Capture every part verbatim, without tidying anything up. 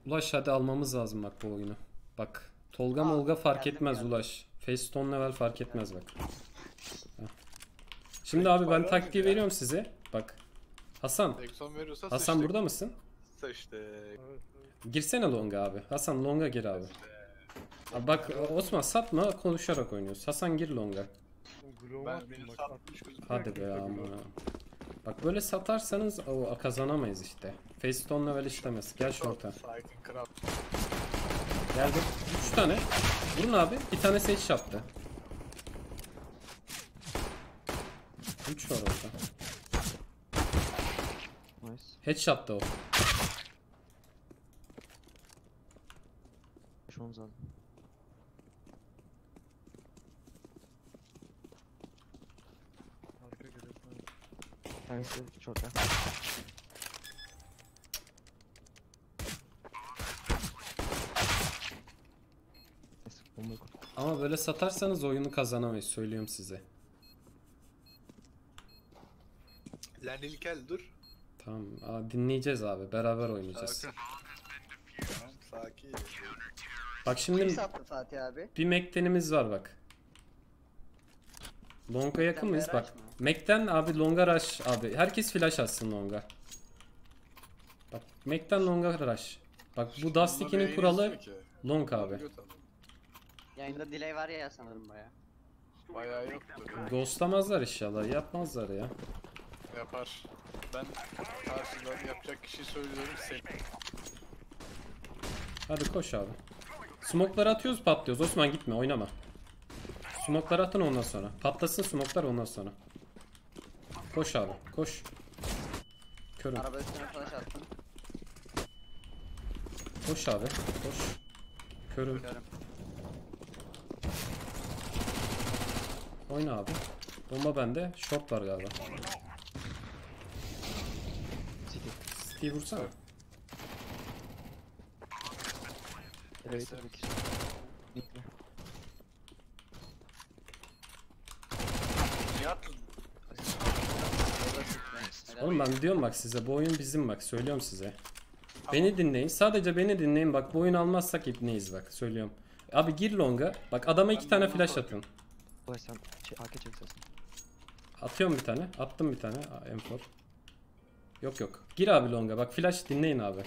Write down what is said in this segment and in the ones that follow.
Ulaş hadi almamız lazım bak bu oyunu. Bak Tolga Aa, Molga fark geldim, etmez geldim. Ulaş. Faceton level fark etmez bak. Heh. Şimdi abi ben taktiği veriyorum size. Bak. Hasan. seksen veriyorsa Hasan sıçtık. burada mısın? Sıçtık. Girsene longa abi. Hasan longa gir abi. Abi bak Osman satma konuşarak oynuyoruz. Hasan gir longa. Ben beni satmış gözüküyor. Hadi be ama. Bak böyle satarsanız o kazanamayız işte. Faceton level işlemez. Gel şorta. Sakin kral. Geldim. üç tane. Vurun abi. Bir tane seç yaptı. üç var orada. Nice. Headshot'ta o. Şu an zaten. Bir tanesi short'ta. Neyse, bombayı kur. Ama böyle satarsanız oyunu kazanamayız söylüyorum size. Lan İlkel dur. Tamam. Aa, dinleyeceğiz abi. Beraber oynayacağız. Sakin. Tamam sakin. Bak Kim şimdi sattı Fatih abi? bir Mekten'imiz var bak. Long'a yakın mıyız? Mekten Bak. Meraş mı? Mekten abi Long'a rush abi. Herkes flash atsın Long'a. Bak Mekten Long'a rush. Bak bu Dust ikinin kuralı Long abi. Yayında delay var ya sanırım baya. Bayağı yoktur. Ghostlamazlar inşallah. Yapmazlar ya. Yapar. Ben karşıdan yapacak kişi söylüyorum seni. Hadi koş abi. Smoke'ları atıyoruz patlıyoruz. Osman gitme oynama. Smoke'ları atın ondan sonra. Patlasın smoke'lar ondan sonra. Koş abi koş. Körüm. Araba üstüne flash attım. Koş abi koş. Körüm. Görüm. Oyna abi. Bomba bende. Short var galiba. City. City'yi vursana. Evet, tabii ki. Bekle. Niye attın? Helal. Oğlum ben diyorum bak size bu oyun bizim bak söylüyorum size. Beni dinleyin. Sadece beni dinleyin. Bak bu oyunu almazsak ipneyiz bak söylüyorum. Abi gir longa. Bak adama iki Ben tane longa flash korkuyorum. atın. Ulaş sen şey, A K çek istersen. Atıyorum bir tane. Attım bir tane. Aa, M dört. Yok yok. Gir abi longa. Bak flash dinleyin abi.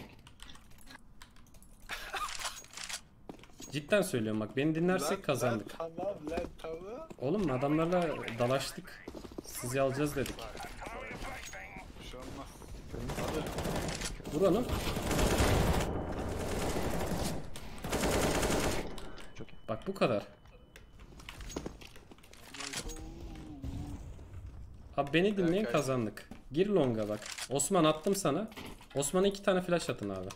Cidden söylüyorum bak. Beni dinlersek Lan- kazandık. Lan tamam lan tamam. Oğlum adamlarla dalaştık. Sizi alacağız dedik. Bir şey olmaz. Vur onu. Çok iyi. Bak bu kadar. Abi beni dinleyin kazandık. Gir longa bak. Osman attım sana. Osman'a iki tane flash atın abi.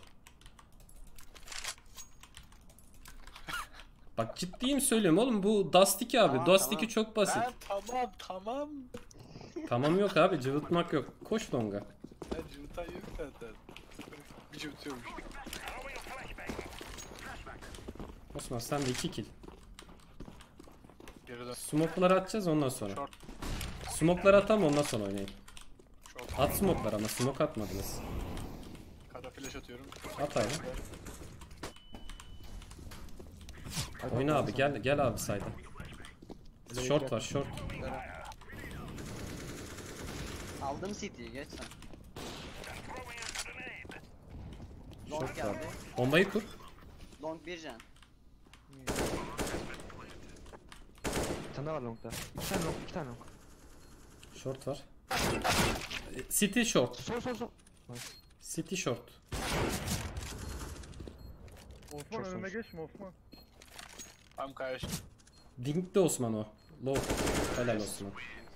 Bak ciddiyim söylüyorum oğlum bu Dust iki abi. Tamam, Dust tamam. iki çok basit. Lan tamam tamam. Tamam yok abi cıvıtmak yok. Koş longa. Ben cıvıtan yok zaten. Bir cıvıtıyormuş. Osman sen de iki kill. Geri dön. Smoke'ları atacağız ondan sonra. Short. Smoke'ları atam ondan sonra oynayın. Short. At smoke'lar ama smoke atmadınız. Kara flash atıyorum. At abi. Oyna abi gel gel abi sayda. Short var short. Aldım City'yi geç sen. Long Short var. geldi. Bombayı kur. Long bir can. Bir tane daha var long'da. İki tane long, iki tane long. Short var. City short. Sol sol sol. Nice. City short. Osman Çok önüme sonuç. geçme Osman. Tam karşı. Dink'te Osman o. Low. Helal Osman.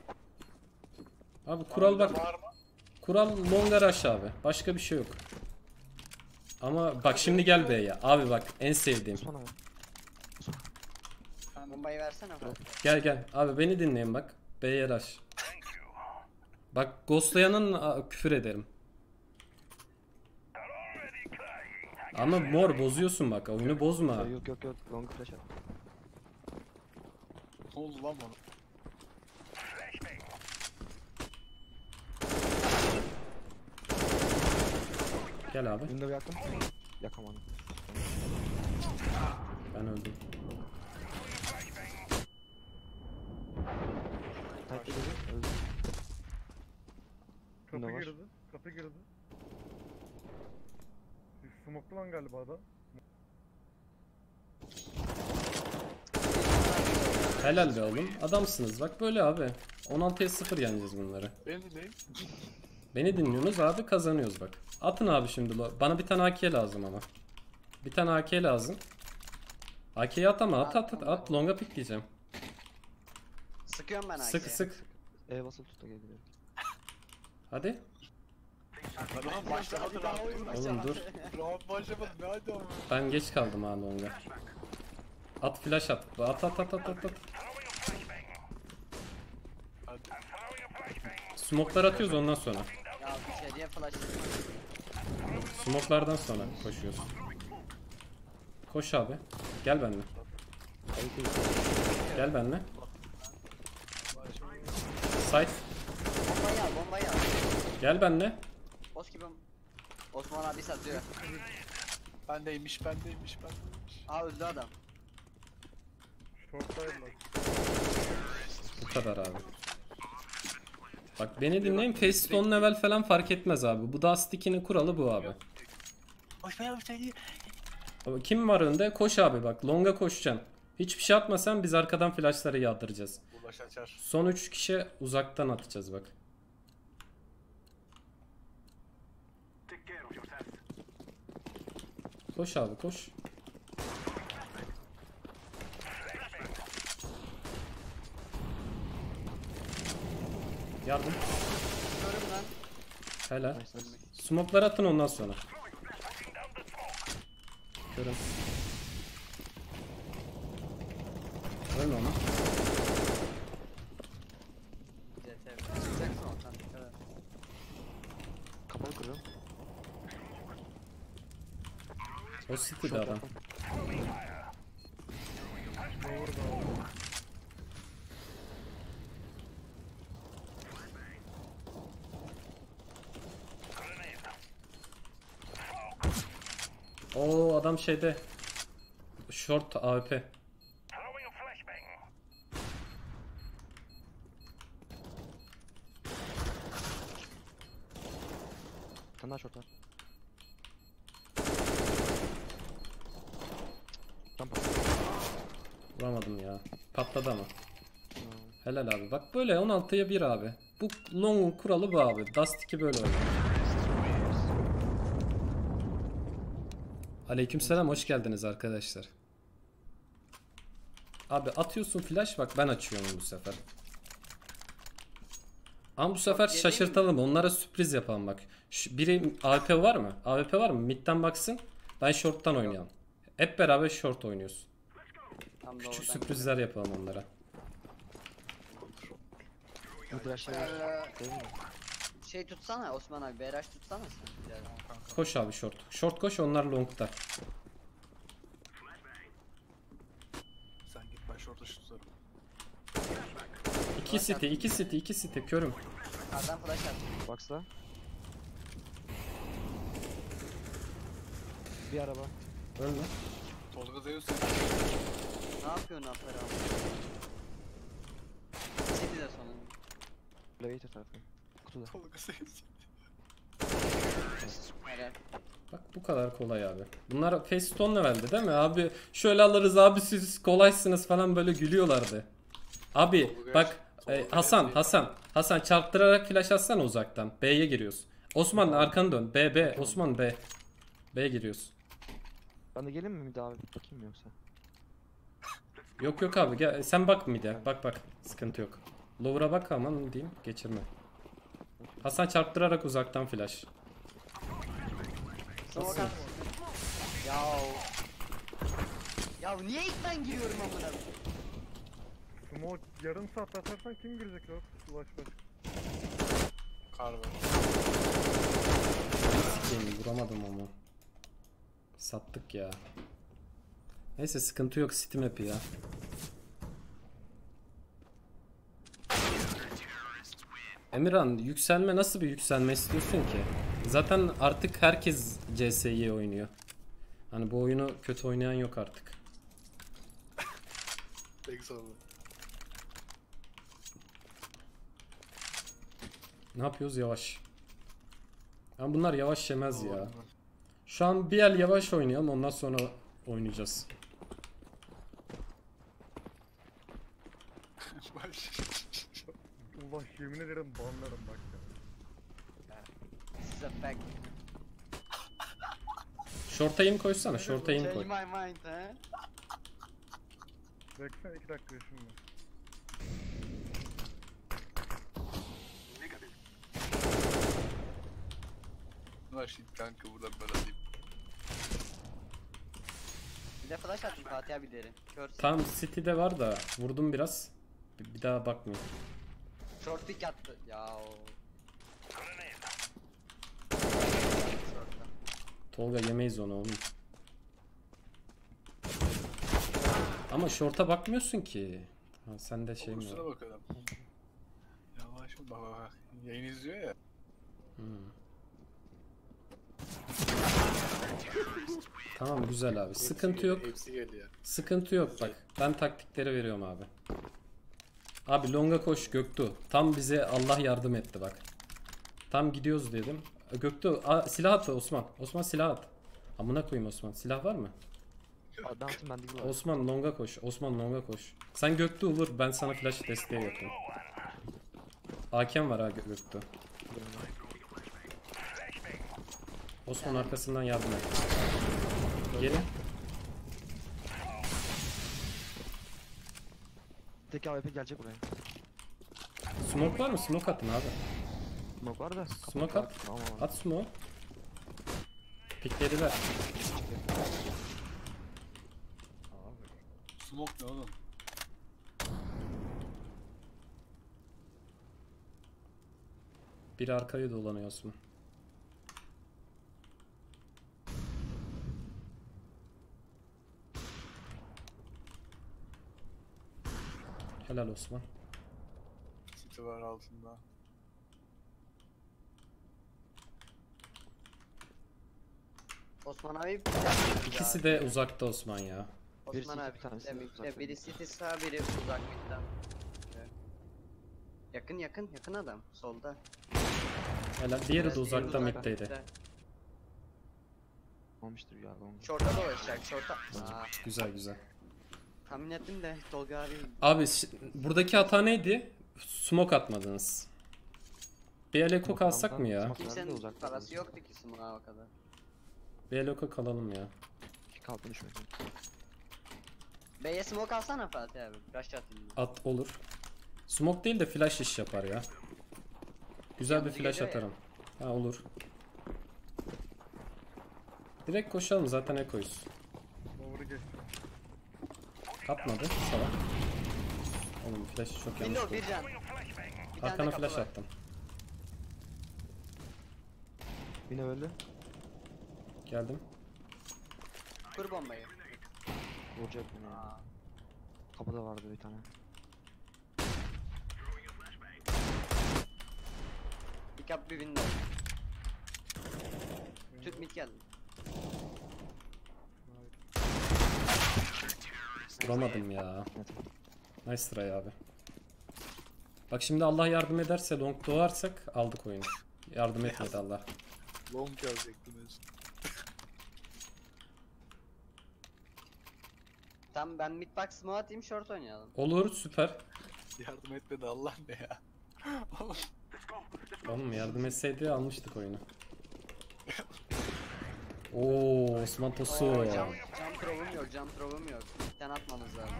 Abi kural bak. Var mı? Kural longa rush abi. Başka bir şey yok. Ama bak şimdi gel B'ye. Abi bak en sevdiğim. Osman abi. Bombayı versene Fatih. Gel gel. Abi beni dinleyin bak. B'ye rush. Bak Ghostlayan'ın aa, küfür ederim. Ama mor bozuyorsun bak. Oyunu bozma. Yok yok yok. Long flash at. Ne oldu lan bana? Gel abi. Window yaktım. Yakamadım. Ben öldüm. Tight dedi. Öldü. Kapı Ne var? girdi. Kapı girdi. Smoklu lan galiba adam. Helal be oğlum. Adamsınız bak böyle abi. on altıya sıfır yeneceğiz bunları. Beni dinleyin. Beni dinliyorsunuz abi, kazanıyoruz bak. Atın abi şimdi. lo- Bana bir tane A K lazım ama. Bir tane A K lazım. A K'yi at ama at at at. At longa pikleyeceğim. Sıkıyorum ben Sık Aki'ye. sık. E basılı tut da geliyor. Hadi. Round başlamadı Daha round. oyun Oğlum başlamadı. dur. Round başlamadı. Ne hadi ama. Ben geç kaldım ha longa. At flash at. At at at at at. at. Hadi. Smoke'lar atıyoruz ondan sonra. Ya içeriye flash. Smoke'lardan sonra koşuyoruz. Koş abi. Gel benimle. Gel benimle. Side. Bombayı al bombayı al. Gel benimle. Boss gibi. Osman abi satıyor. Bendeymiş, bendeymiş, bendeymiş. Aa öldü adam. Short'taydılar. Bu kadar abi. Bak beni dinleyin. Face stone level falan fark etmez abi. Bu Dust ikinin kuralı bu abi. Hoş be abi seni. Ama kim var önde? Koş abi bak. Longa koşacaksın. Hiçbir şey atmasan biz arkadan flashları yağdıracağız. Ulaş açar. Son üç kişi uzaktan atacağız bak. Koş abi koş. Yardım. Görüm lan. Helal. Nice nice. Smoke'ları atın ondan sonra. Görün. Ölme onu. C T. Çıkacaksın oradan. Evet. Kapalı kırıyorum. O city'de adam. Lower da aldı. Oo adam şeyde. Short A W P. Bir tane daha short var. Rampa. Vuramadım ya. Patladı ama. Aa, Helal abi. Bak böyle on altıya bir abi. Bu long'un kuralı bu abi. Dust iki böyle oynuyor. Aleykümselam, hoş geldiniz arkadaşlar. Abi atıyorsun flash, bak ben açıyorum bu sefer. Ama bu sefer Geleyim şaşırtalım. Onlara sürpriz yapalım bak. Şu, biri A W P var mı? A W P var mı? Mid'den baksın. Ben short'tan oynayalım. Hep beraber short oynuyoruz. Tam Küçük doğrudan sürprizler yapalım onlara. bu rush'ı Ee, değil mi? Şey tutsana Osman abi. B R H tutsana sen. Güzel. Koş abi short. Short koş, onlar long'da. Sen git ben şorta tutarım. İki city, iki city, iki city. Körüm. Kardan flash at. Box'la. Bir araba. Ölme. Tolga Zeus sen. Ne yapıyorsun Alper abi? City de sonunda. Elevator tarafı. Kutuda. Tolga Zeus. Helal. Bak bu kadar kolay abi. Bunlar face stone level'di değil mi abi? Şöyle alırız abi, siz kolaysınız falan böyle gülüyorlardı. Abi bak e, Hasan Hasan Hasan çarptırarak flash atsana uzaktan. B'ye giriyoruz. Osman arkanı dön. B B Osman B. B'ye giriyoruz. Ben de geleyim mi bir daha bakayım mı yoksa? Yok yok abi gel sen bak mide. Bak bak sıkıntı yok. Lower'a bak aman diyeyim geçirme. Hasan çarptırarak uzaktan flash. Smoke at. Yav. Yav niye ilk ben giriyorum amına? Smoke yarım saat atarsan kim girecek o? Ulaş baş. Kar var. Sikeyim, vuramadım ama. Sattık ya. Neyse sıkıntı yok, City map'i ya. Emirhan, yükselme nasıl bir yükselme istiyorsun ki? Zaten artık herkes C S'yi oynuyor. Hani bu oyunu kötü oynayan yok artık. Pek sonra. Ne yapıyoruz? Yavaş. Yani bunlar yavaş yemez ya. Şu an bir el yavaş oynayalım, ondan sonra oynayacağız. Allah yemin ederim banlarım bak ya. Size fact. Short'a aim koysana, short'a aim Change koy. my mind he. Beklesene iki dakika yaşım var. Var şimdi kanka buradan ben alayım. Bir de flash attım Fatih abi derin. Kör. Tam City'de var da vurdum biraz. Bir, bir daha bakmayayım. Short pick attı. Ya o. Tolga yemeyiz onu oğlum. Ama short'a bakmıyorsun ki. Ha, sen de şey mi Kusura var? bakalım. Yavaş ol bak bak bak. Yayın izliyor ya. Hmm. Tamam güzel abi. Sıkıntı Hepsi yok. geliyor, hepsi geliyor. Sıkıntı yok bak. Ben taktikleri veriyorum abi. Abi longa koş Göktuğ. Tam bize Allah yardım etti bak. Tam gidiyoruz dedim. Göktuğ a, silah at Osman. Osman silah at. Amına koyayım Osman. Silah var mı? Adamsın ben değil var. Osman longa koş. Osman longa koş. Sen Göktuğ vur. Ben sana flash desteği yapayım. Hakem var ha Gö- Göktuğ. Osman arkasından yardım et. Gelin. Tek A W P gelecek buraya. Smoke var mı? Smoke atın abi. Smoke var da. Smoke at. Tamam. At smoke. Piklediler. Smoke ne oğlum? Biri arkaya dolanıyor Osman. Helal Osman. City var altında. Osman abi. İkisi de uzakta Osman ya. Birisi Osman iki, abi. bir tanesi Demek uzakta. ki biri city sağ biri uzak midden. Yakın yakın yakın adam solda. Helal. Diğeri de Evet, uzakta diğeri middeydi. midde. Olmuştur ya. Long. Short'a dolaşacak short'a. Aa, Güzel güzel. tahmin ettim de Tolga abi. Abi şi- buradaki hata neydi? Smoke atmadınız. Bir el eko kalsak mı ya? Smoke- Kimsenin Nerede uzakta parası kaldı? yoktu ki smoke'a o kadar. Bir el eko kalalım ya. Kaldı düşmedi. B'ye smoke alsana Fatih abi. Rush atayım. ben. At olur. Smoke değil de flash iş yapar ya. Güzel bir Yalnız flash geliyor ya. atarım. Ha olur. Direkt koşalım zaten ekoyuz. Doğru geçti. Atmadı salak. Oğlum flash çok yanlış Window oldu. bir can. Bir tane Arkana de kapı flash var. attım. Yine öldü. Geldim. Kur bombayı. Vuracak beni ya. Aa, Kapıda vardı bir tane. pick up bir window. Tüt mid geldi. Vuramadım ya. Evet. Nice try abi. Bak şimdi Allah yardım ederse long doğarsak aldık oyunu. Yardım etmedi Allah. Long yazacaktım en son. Tamam ben mid box smoke atayım short oynayalım. Olur süper. Yardım etmedi Allah ne ya. Oğlum yardım etseydi almıştık oyunu. Oo Osman Tosu. Oo, jump, jump throw'um yok jump throw'um yok. Midden atmamız lazım.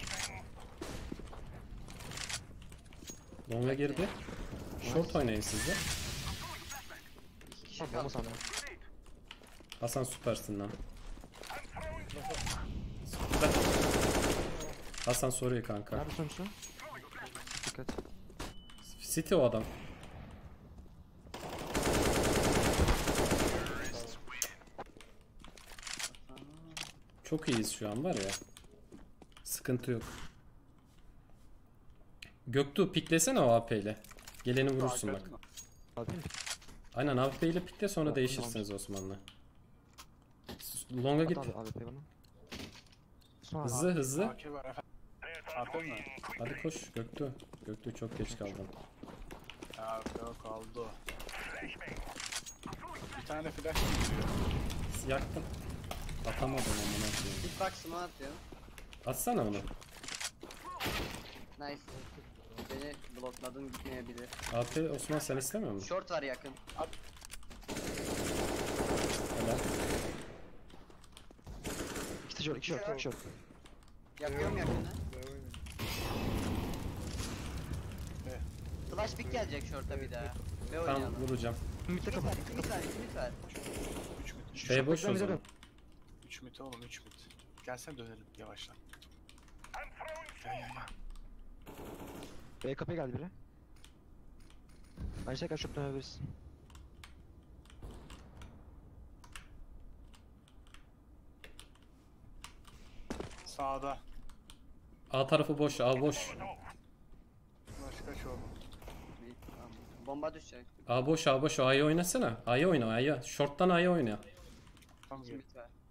Long'a girdi. Short oynayın siz de. İki kişi Tamam kaldı. bomba sandım. Hasan süpersin lan. Süper. Hasan soruyor kanka. Nerede sonuçta? Dikkat. City o adam. Çok iyiyiz şu an var ya. Sıkıntı yok. Göktuğ piklesene o A P ile. Geleni vurursun bak. Abi mi? Aynen A P ile pikle sonra Tamam, değişirsiniz Osman'la. Longa At git. abi abi bana. Sonra Hızlı hızlı. A K var efendim. A K mı? Hadi koş Göktuğ. Göktuğ çok geç kaldın. Ya yok aldı o. Bir tane flash gidiyor. Yaktım. Atamadım amına koyayım. Bir bak smoke atıyor. Atsana onu. Nice. Beni blokladın gitmeyebilir. A P Osman sen istemiyor musun? Short var yakın. Helal. İki short, iki short, iki short. Yakıyorum yakını. B oynayın. Flash pick gelecek short'a bir daha. Ve Tam oynayalım. vuracağım. Mitte İki mit var, kapat. iki mit var, iki mit var. üç mid. Şu B short boş o bekle, zaman. dön. üç mid oğlum üç mid. Gelsen dönelim yavaştan. Gel gel gel. B kapıya geldi biri. Bence tekrar short dönebiliriz. Sağda. A tarafı boş, A boş. Başka şu oğlum. Bir- tamam. Bomba düşecek. A boş, A boş. A'yı oynasana. A'yı oyna, A'yı. Short'tan A'yı oyna. Tam İki gel. mit var.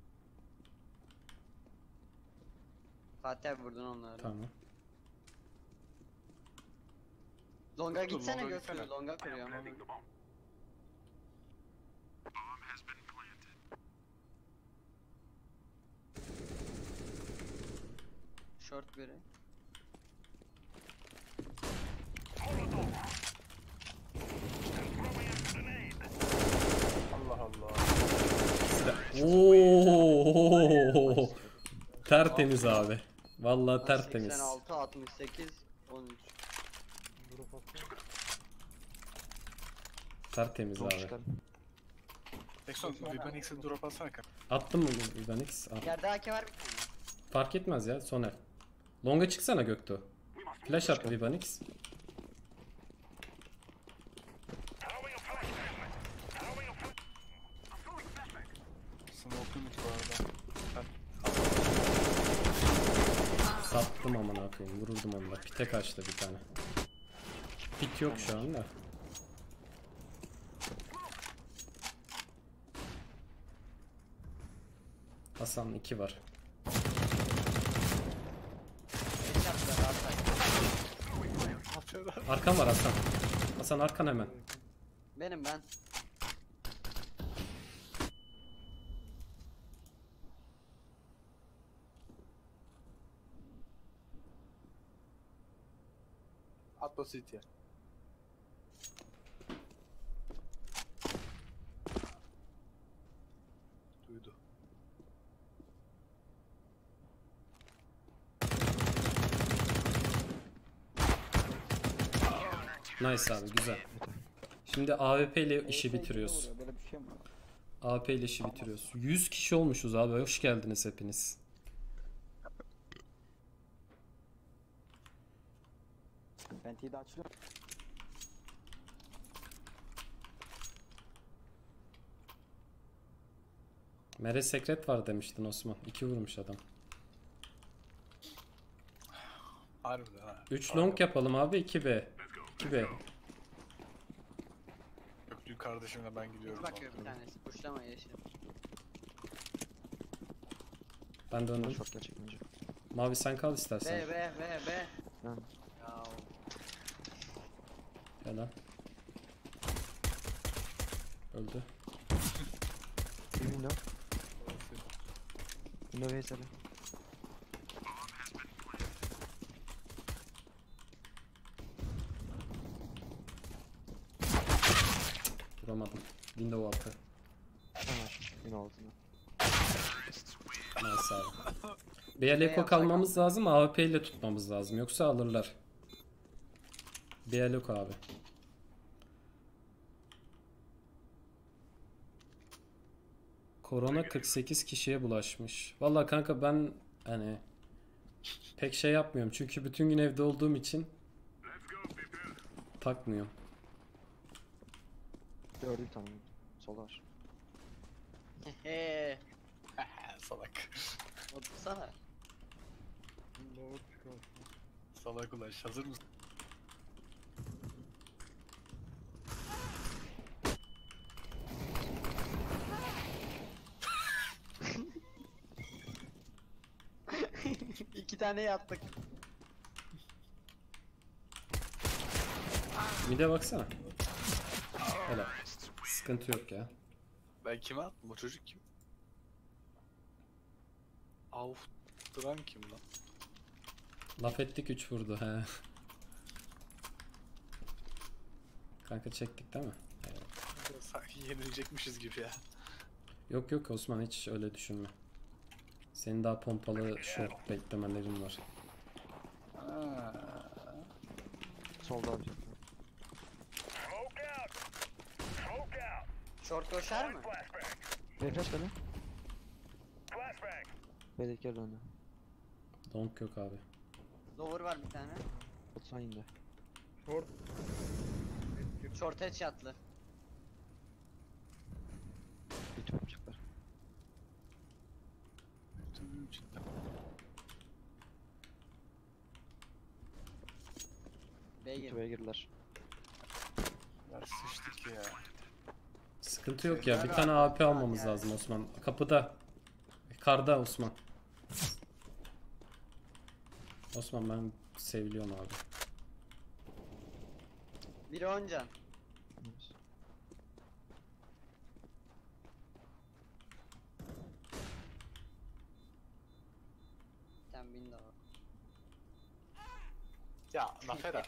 Fatih abi vurdun onları. Tamam. Longa Dur, gitsene longa Göktuğ. gitsene. Longa kuruyorum. Short biri. Allah Allah. Oo! Tertemiz abi. Vallahi tertemiz. seksen altı, altmış sekiz, on üç. Drop atsana. Tertemiz Long abi. çıkalım. Exxon Viban X'e drop alsana kanka. Attım mı Ivan X? Al. Yerde A K var bir tane. Fark etmez ya, Soner. Longa çıksana Göktuğ. Flash at Ivan X. Smoke'u mid bu arada. Sattım amına koyayım. Vururdum onunla. Pite kaçtı bir tane. Pit yok şu anda. Hasan iki var. Beş yaptılar artık. Arkan var Hasan. Hasan arkan hemen. Benim ben. Atla City. Duydu. Nice abi, güzel. Şimdi A W P ile işi bitiriyoruz. Böyle bir şey mi var? A W P ile işi bitiriyoruz. yüz kişi olmuşuz abi. Hoş geldiniz hepiniz. Ventiyi de açıyorum. Mere sekret var demiştin Osman. iki vurmuş adam. Harbiden ha. üç long yapalım abi, iki B. iki B. Göktürk kardeşimle ben gidiyorum. Bakıyor bir tanesi. Kuşlama yeşil. Ben döndüm. Short gelecek bence. Mavi sen kal istersen. B B B B. Ben. Ya Helal. Öldü. Bir window. Window V'ye Vuramadım. Window altı. Ben var. Window altında. Nice abi. B'ye Leko kalmamız lazım, A W P ile tutmamız lazım. Yoksa alırlar. B'ye Leko abi. Korona kırk sekiz kişiye bulaşmış. Vallahi kanka ben hani pek şey yapmıyorum. Çünkü bütün gün evde olduğum için takmıyorum. Gördüm tamam. Solda var. Hehe. Salak. Otursana. Lower çıkarsın. Salak ulaş. Hazır mısın? tane yaptık. Mide baksana. Helal. Sıkıntı yok ya. Ben kime attım? O çocuk kim? Auf duran kim lan? Laf ettik üç vurdu he. Kanka çektik değil mi? Evet. Sanki yenilecekmişiz gibi ya. Yok yok Osman hiç öyle düşünme. Senin daha pompalı short beklemelerin var. Solda abi. Short koşar mı? Refresh beni. B'deki geri döndü. Donk yok abi. Lower var bir tane. otuzdan indi. Short. Short headshot'lı. YouTube yapacaklar. Tüm cidden. B gir. YouTube'a girdiler. Ya sıçtık ya. Sıkıntı yok ya. Bir tane A P almamız lazım Osman. Kapıda. Karda Osman. Osman ben seviliyorum abi. Biri on can. Sen bin de var. Ya Nafera.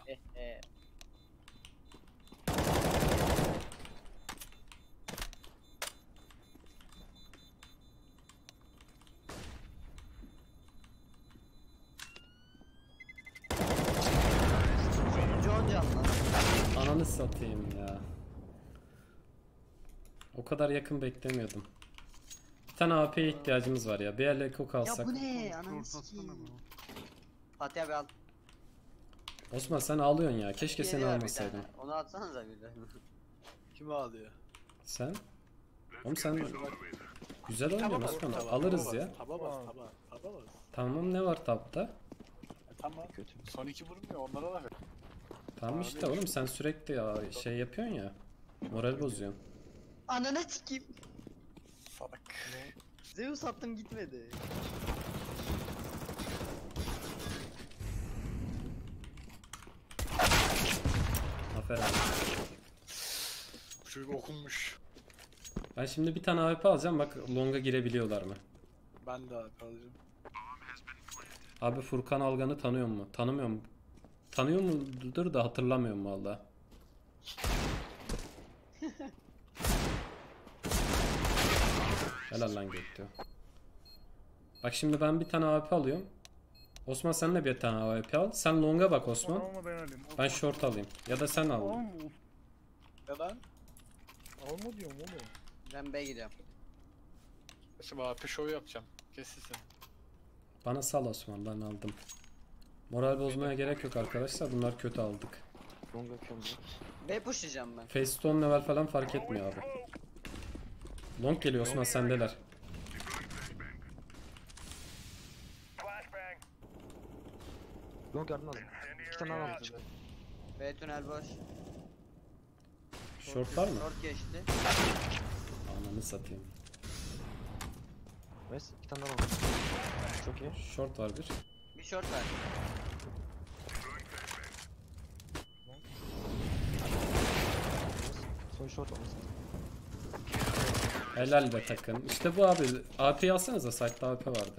Sonuncu on can lan. Ananı satayım ya. O kadar yakın beklemiyordum. Bir tane A P'ye ihtiyacımız var ya. Bir yerle kok Ya alsak. bu ne? Ananı sikeyim. Fatih abi al. Osman sen ağlıyorsun ya. Keşke seni Geliyor bir almasaydın. tane. Onu atsanıza bir de. Kim ağlıyor? Sen? Oğlum sen güzel oynuyorsun bas, Osman. taba, Alırız taba ya. bas, Taba bas, taba, taba bas. Tamam ne var tapta? E, tamam. Kötü. Son iki vurmuyor, onlara da ver. Tamam işte oğlum sen sürekli ya şey yapıyorsun ya. Moral bozuyorsun. Ananı sikeyim. Salak. Zeus attım gitmedi. Aferin. Bu çocuk okunmuş. Ben şimdi bir tane A W P alacağım. Bak longa girebiliyorlar mı? Ben de abi alacağım. Abi Furkan Algan'ı tanıyor mu? Tanımıyorum. Tanıyor mudur da hatırlamıyorum valla. Helal lan gitti. Bak şimdi ben bir tane A W P alıyorum. Osman sen de bir tane A W P al. Sen longa bak Osman. Alma ben alayım. Ben short alayım. Ya da sen al. Alma. Neden? Alma diyorum oğlum. Ben B gidiyorum. Şimdi A P show yapacağım. Kesilsin. Bana sal Osman ben aldım. Moral bozmaya gerek yok arkadaşlar. Bunlar kötü aldık. Long akıyorum B pushlayacağım ben. Face stone level falan fark etmiyor abi. Long geliyor Osman sendeler. Long yardım aldım. İki tane daha aldım. B tünel boş. Short var mı? Short geçti. Ananı satayım. Nice. İki tane daha aldım. Çok iyi. Short var bir. Bir short var. Son short olmasın. Helal be takım. İşte bu abi. A P'yi alsanıza. Site'da A P vardı.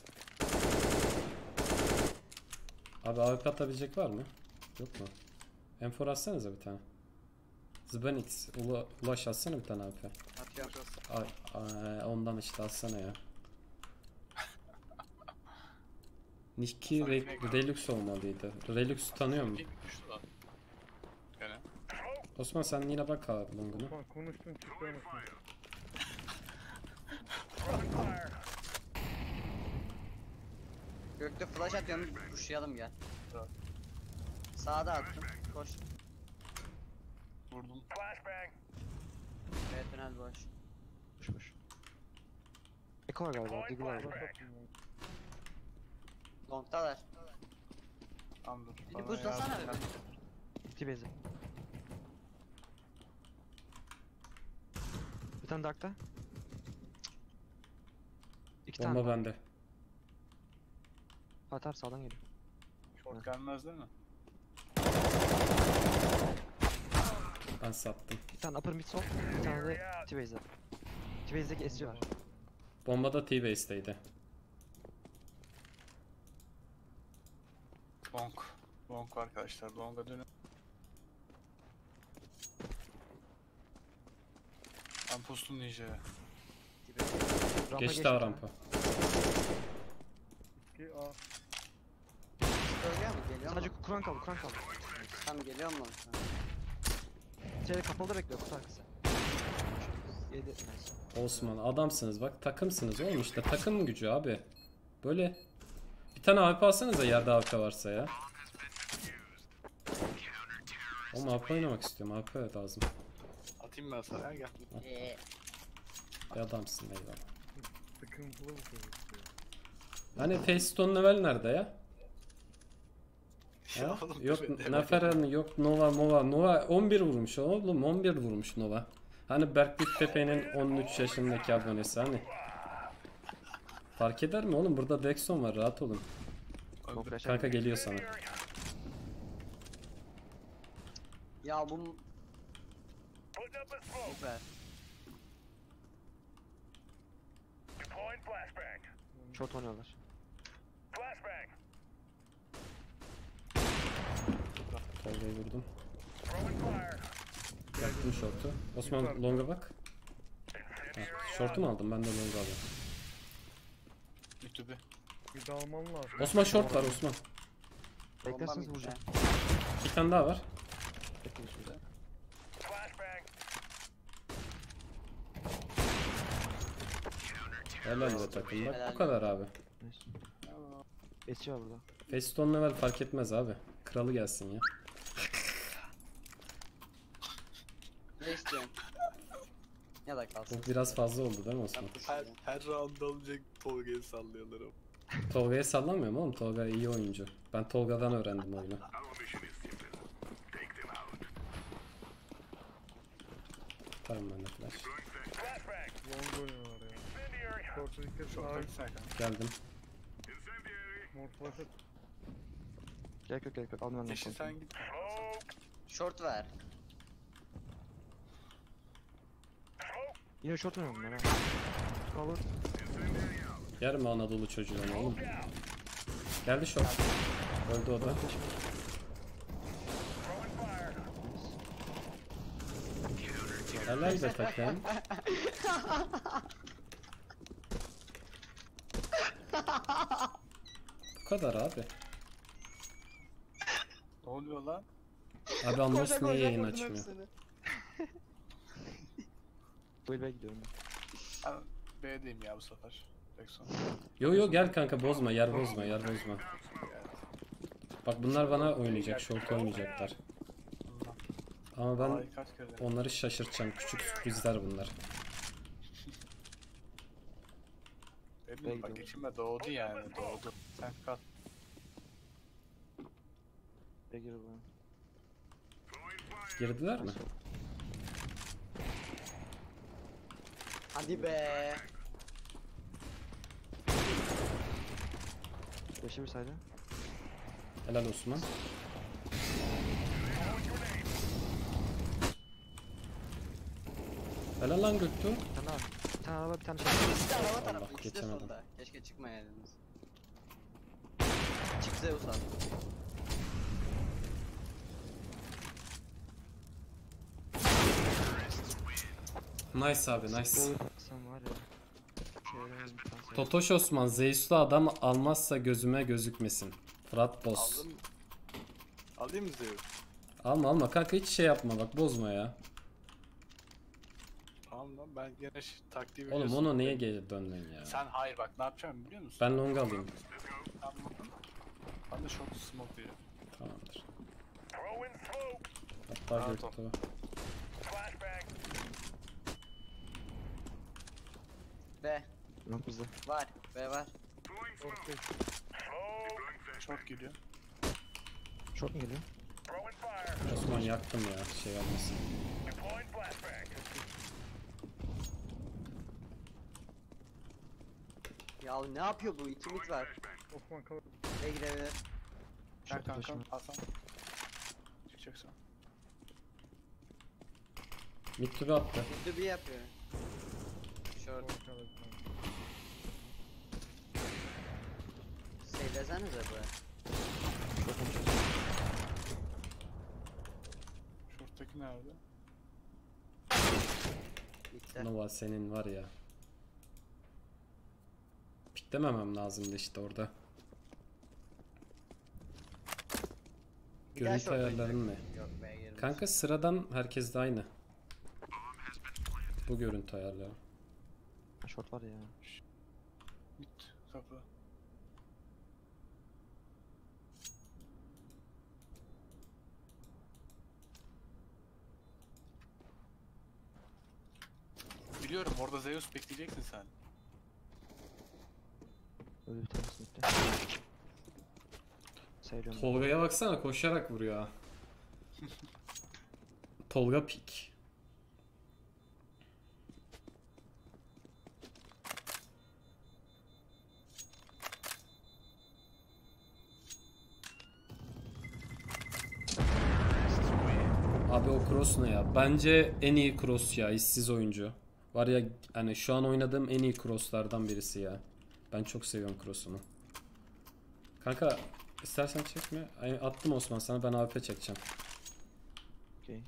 Abi A P atabilecek var mı? Yok mu? M four atsanıza bir tane. Zbanix. Ula, ulaş atsana bir tane A P. Atıyorum. Ay, ay, ondan işte atsana ya. Niki Re- Relux olmalıydı. Relux'u tanıyor musun? Düştü lan. Gene. Osman sen yine bak abi longuna. Osman konuştun çıktı anasını. Gökte flash atıyorum. Pushlayalım gel. Tamam. Sağda attım. Koş. Vurdum. B tünel boş. Boş boş. Eko var galiba. Diggle var galiba. Long'dalar. Tamam dur. Bir Bana boostlasana yardım be. et. İki bezi. Bir tane darkta. İki tane. Bomba bende. Atar sağdan geliyor. Short gelmez değil mi? Ben sattım. Bir tane upper mid sol. Bir tane de T-base'de. T-base'deki S G var. Bomba da T-base'deydi. Long. Long arkadaşlar. Long'a dönün. Ben postum ninja'ya. Rampa Geçti bir ha tane. rampa. Ki A. Geliyor mu? Geliyor Sadece mu? Kur'an kaldı, Kur'an kaldı. Tam geliyor mu lan sen? İçeri kapalı bekliyor kutu arkası. Yedi. Nice. Osman adamsınız bak, takımsınız oğlum, işte takım gücü abi. Böyle bir tane A W P alsanıza yerde A W P varsa ya. Oğlum A W P oynamak istiyorum, A W P lazım. Atayım ben sana gel. Eee. Bir adamsın eyvallah. Sıkıntılı bu çocuk ya. Hani Faceton level nerede ya? Ya Ha? oğlum, Yok dur, devam Nefer'in, yok Nova Nova Nova on bir vurmuş oğlum, on bir vurmuş Nova. Hani Berklik Tepe'nin on üç yaşındaki abonesi hani. Fark eder mi oğlum, burada Dexon var, rahat olun. Çok flash Kanka geliyor sana. Ya bu... Süper. Short oynuyorlar. Tolga'yı vurdum. Yaktım short'u. Osman longa bak. Ha, short'u mu aldım? Ben de longa alıyorum. YouTube'u. Bir de alman lazım. Osman short var Osman. Beklerseniz Bomba vuracağım. Bir tane daha var. Bekleyin şurada. Helal be takım bak, Helal. bu kadar abi. Nice. S G var burada. Faceton level fark etmez abi. Kralı gelsin ya. Ne istiyorsun? Ya da kalsın. Bu biraz fazla oldu değil mi Osman? Ben pushlayacağım. her round alınca Tolga'yı sallıyorlar ama. Tolga'ya sallamıyorum oğlum, Tolga iyi oyuncu. Ben Tolga'dan öğrendim oyunu. Tamam ben de flash. Long oynuyorlar ya. Short'u dikkat et. Short Ay, atsana kanka. Geldim. mor flash at. Gerek yok gerek yok. Almayalım. Yeşil sen git. Short ver. Yine short oynuyorum bunlar ha. Cover. Yer mi Anadolu çocuğunu oğlum? Geldi short. Öldü o da. Helal be takım. Bu kadar abi. Ne oluyor lan? Abi Anlos niye yayın açmıyor? Bu el B'ye gidiyorum ben. Ben B'deyim ya bu sefer. Jackson. Yo yo gel kanka, bozma, yer bozma, yer bozma. Bak bunlar bana oynayacak, short oynayacaklar. Ama ben Ay, kaç kere. onları şaşırtacağım, küçük sürprizler bunlar. Dedim bak içime doğdu yani doğdu. Sen kal. B'ye gir buradan. Girdiler mi? Hadi be. Beşe bir saydı. Helal Osman. Helal lan Göktuğ. Bir tane daha var. Bir tane araba bir tane şey. İkisi de araba Allah, tarafı. İkisi de geçemedim. solda. Keşke çıkmayaydınız. Çık Zeus abi. Nice abi, nice. Olur. Sen var ya. Çevremez bir tane saydı. Totoş Osman, Zeus'lu adam almazsa gözüme gözükmesin. Fırat Boss. Aldım. Alayım mı Zeus? Alma alma kanka, hiç şey yapma bak, bozma ya. Tamam lan ben gene ş- taktiği Oğlum biliyorsun. onu niye geri döndün ya? Sen hayır bak ne yapacağım biliyor musun? Ben long alayım. Tamam. Ben de short smoke diyor. Tamamdır. Hatta Rahat ol. Göktuğ. B. Yok bizde. Var. B var. Okey. Short geliyor. Short mu geliyor? Osman yaktım ya, şey olmasın. Ya ne yapıyor bu? İki mid var. Osman kal. B'ye gidebilir. Gel Short kankam flash'ım. Hasan. Çıkacaksın. Mid to be attı. Mid bir yapıyor. Short. Seylesenize buraya. Short'taki nerede? Bitti. Nova senin var ya. Piklememem lazımdı işte orada. Bir daha Görüntü short ayarların oynayacak. ne? Yok B'ye girmiş. Kanka sıradan herkes de aynı. Bu görüntü ayarları. Short var ya. Mid kapı. Biliyorum orada Zeus bekleyeceksin sen. Öyle bir tanesi bitti. Sayıyorum. Tolga'ya baksana koşarak vuruyor ha. Tolga pik. Abi o cross ne ya? Bence en iyi cross ya, işsiz oyuncu. Var ya hani şu an oynadığım en iyi crosslardan birisi ya. Ben çok seviyorum cross'unu. Kanka istersen çekme. Ay, attım Osman sana, ben A W P çekeceğim. Okey.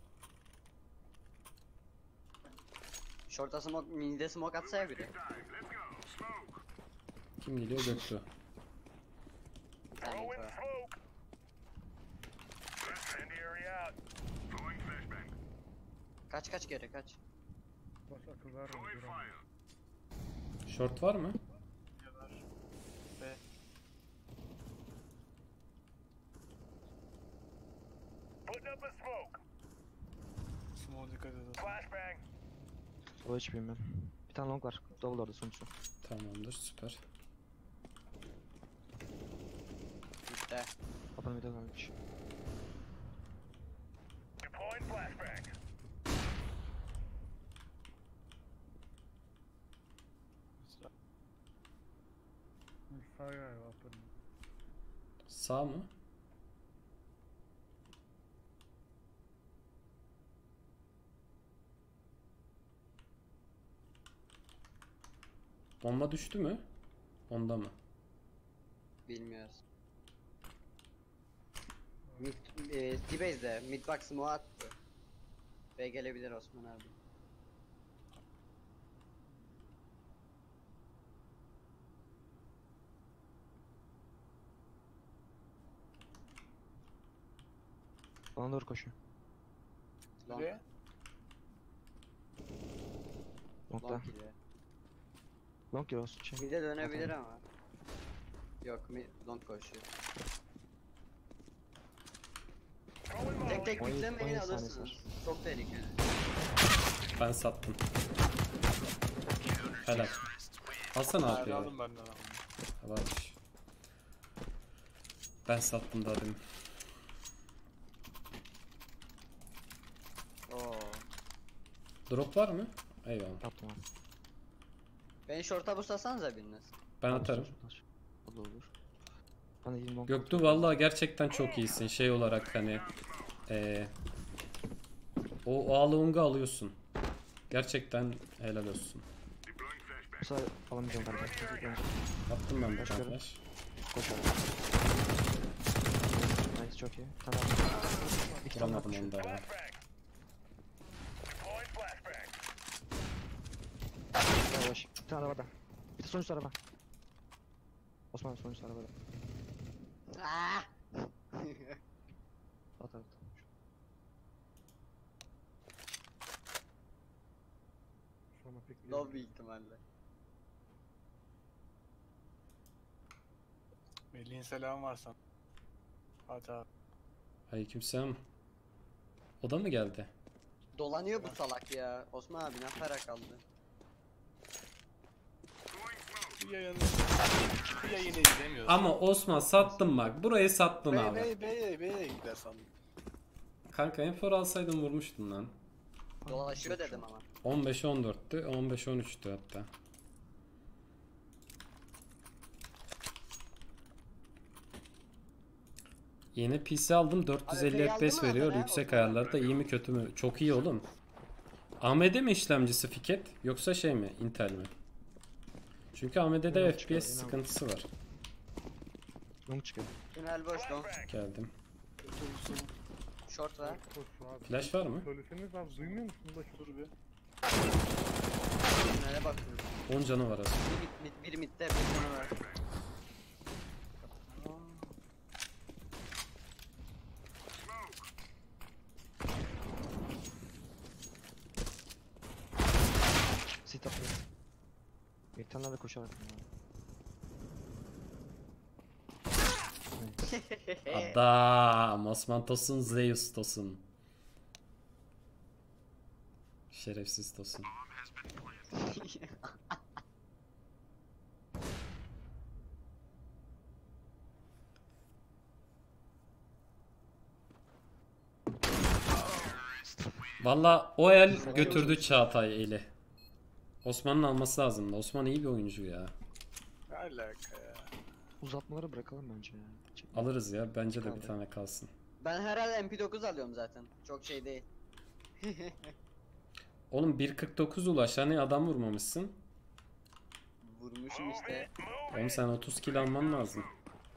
Short'a smoke, mini'de smoke atsa ya biri. Kim geliyor? Göktuğ. Bir tane mid var. Kaç kaç geri kaç. Baş akıl vermiyor. göremiyorum. Short var mı? Yalar. B. Small dikkat edin. Low H P'yim ben. Bir tane long var. Double orada sonuçta. Tamamdır, süper. Bitti. Kapanı bir de kalmış. Sağ galiba aferin. Sağ mı? Bomba düştü mü? Onda mı? Bilmiyoruz. Mid, e, T-Base'de midbox smoke attı. B gelebilir Osman abi. Bana doğru koşuyor. Long, Nereye? Long'da. long geliyor. Long gir olsun. Şey. Mid'e dönebilir ama. Yok mid, long koşuyor. Tek tek on yedi bitlemeyin saniyesi alırsınız. var. Çok tehlikeli. Ben sattım. Helal. Alsana abi Nerede ya. aldım benden ama. Varmış. Ben sattım daha demin. Oo. Drop var mı? Eyvallah. Yaptım abi. Beni short'a buslasanıza biriniz. Ben atarım. O da olur. Bana yirmi long. Göktuğ vallahi gerçekten çok iyisin şey olarak hani eee o, o Along'u alıyorsun. Gerçekten helal olsun. Bu sefer alamayacağım galiba. Çünkü ben Attım ben bir tane Başlıyorum. flash. koşarım. Nice çok iyi. Tamam. İki tane Vuramadım koşuyor. onu da ya. Yavaş. Bir tane arabada. Bir de sonuncusu araba. Osman sonuncusu arabada. Aaaa! At at. Sonra bekliyorum. Low büyük ihtimalle. Melih'in selamı var sana. Hadi abi. Aleykümselam. O da mı geldi? Dolanıyor bu salak ya. Osman abi ne para kaldı. Bir yayını, bir yayını izlemiyorsun. Ama Osman sattım bak. Burayı sattın Bey abi. bey bey bey gider sandım. Kanka enfor alsaydın vurmuştun lan. Dolaşıyor dedim ama. on beş on dörttü. on beş on üçtü hatta. Yeni P C aldım, dört yüz elli Abi, F P S aldın mı veriyor. adını? Yüksek Okey. ayarlarda iyi mi kötü mü? Çok iyi oğlum. A M D mi işlemcisi Fiket yoksa şey mi, Intel mi? Çünkü A M D'de Yine F P çıkıyor, S yine sıkıntısı var. Long çıkıyor. Tünel boş long. Geldim. Short var. Koş abi. Flash var mı? Söyleseniz abi duymuyor musun da şu Dur bir. Tünele bakıyorum. on canı var aslında. Bir mid, mid, biri midde, bir tane var. Sit atıyor. Bir tane de koşarak. Adam. Osman Tosun, Zeus Tosun. Şerefsiz Tosun. Valla o el götürdü Çağatay eli. Osman'ın alması lazımdı. Osman iyi bir oyuncu ya. Ne alaka ya? Uzatmaları bırakalım bence ya. Çek- Alırız ya. Bence de bir Kaldı. tane kalsın. Ben herhalde M P dokuz alıyorum zaten. Çok şey değil. Oğlum bir kırk dokuz ulaş. Hani adam vurmamışsın. Vurmuşum işte. Oğlum sen otuz kill alman lazım.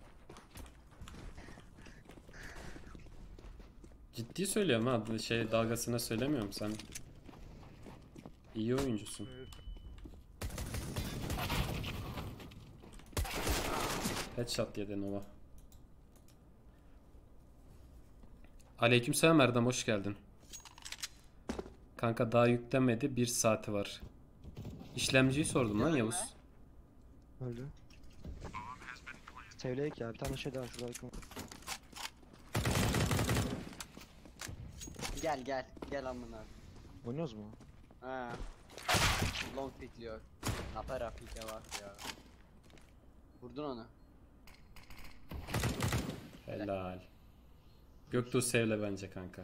Ciddi söylüyorum ha. Şey dalgasına söylemiyorum. Sen iyi oyuncusun. Evet. Headshot yedi Nova. Aleykümselam Erdem, hoş geldin. Kanka daha yüklemedi, bir saati var. İşlemciyi sordum lan Gördün Yavuz. mü? Öldü. Sevleyek ya. Bir tane şey daha var şurada. yakın. Gel gel. Gel amına. Oynuyoruz mu? Ha. Long pikliyor. Napara pike bak ya. Vurdun onu. Helal. Göktuğ sevle bence kanka.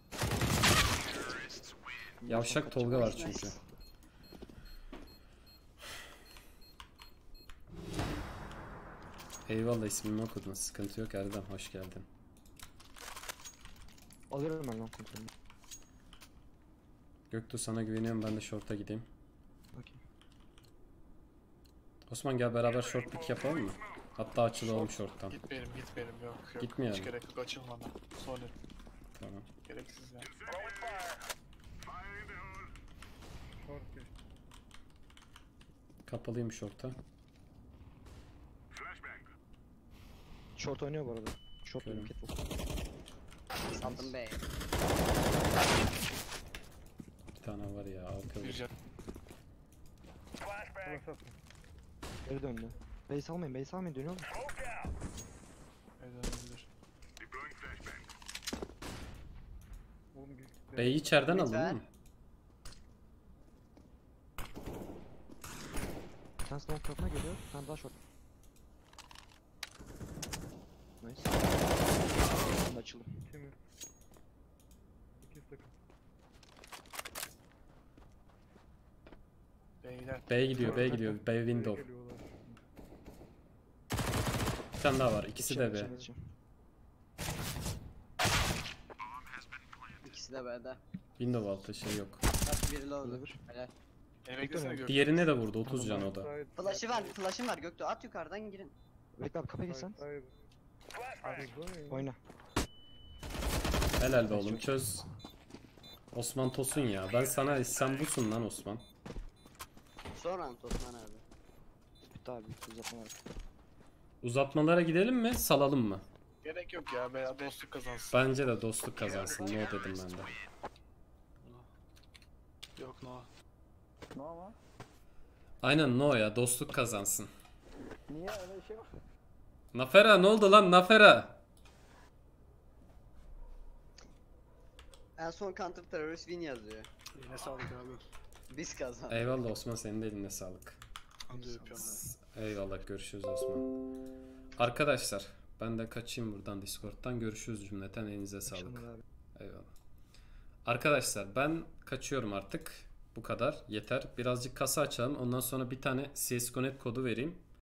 Yavşak Tolga var çünkü. Eyvallah, ismimi okudun. Sıkıntı yok Erdem, hoş geldin. Alıyorum ben long kontrolünü. Göktuğ sana güveniyorum, ben de short'a gideyim. Bakayım. Osman gel beraber short pick yapalım mı? Hatta açılalım short'tan. Gitmeyelim gitmeyelim yok yok. Gitmeyelim. Hiç gerek yok açılmana. Sonra Tamam. gereksiz ya. Short geçti. Kapalıyım short'a. Short oynuyor bu arada. Short Görüyorum. oynuyor. Catwalk. Saldım be. Bir tane var ya, Bir alkalı. can. Flash atın. Geri döndü. Base almayın, base almayın. Dönüyor mu? Neden olabilir? Oğlum bir B'yi içeriden Lütfen. alalım mı? Bir tanesi long tarafına geliyor. Bir tane daha short. Nice. Şimdi açıldı. ikimiz. İki takım. Beyler. B gidiyor, B gidiyor. B Buraya window. geliyorlar. Bir tane daha var. İkisi de B. Geçeceğim, geçeceğim. İkisi de B'de. Window altı şey yok. Bak biri low'du. Burada bir. Helal. Eve gitsene gör. Diğerine de vurdu. otuz can o da. Side, Flash'ı var, flash'ım var Göktuğ. At yukarıdan girin. Bekle abi kapıya side, geçsen. side. Side oynuyor. Oyna. Helal be oğlum, çöz. Osman Tosun ya. Ben sana sen busun lan Osman. Sonra Osman abi. Bitti abi. Uzatma var. Uzatmalara gidelim mi? Salalım mı? Gerek yok ya veya dostluk kazansın. Bence de dostluk kazansın. No dedim ben de. Yok no. No ama. Aynen no ya. Dostluk kazansın. Niye öyle bir şey var? Nafera ne oldu lan Nafera? En son Counter Terrorist win yazıyor. Yine sağlık abi. Biz kazandık. Eyvallah Osman, senin de eline sağlık. Hadi öpüyorum ben. Eyvallah, görüşürüz Osman. Arkadaşlar ben de kaçayım buradan Discord'dan. Görüşürüz cümleten, elinize sağlık. Akşamlar abi. Eyvallah. Arkadaşlar ben kaçıyorum artık. Bu kadar yeter. Birazcık kasa açalım. Ondan sonra bir tane C S G O nokta net kodu vereyim.